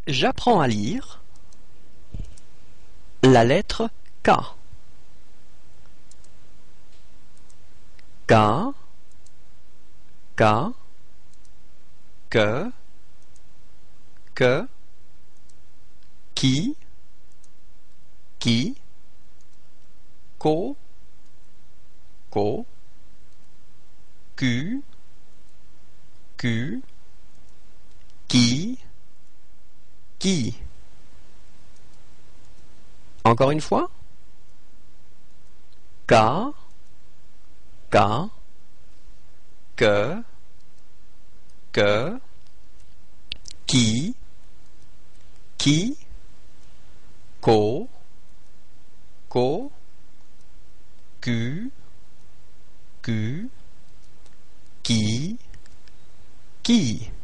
J'apprends à lire la lettre K. K, K, que, qui, ko, qui. Encore une fois. K, que, qui, ko, qui.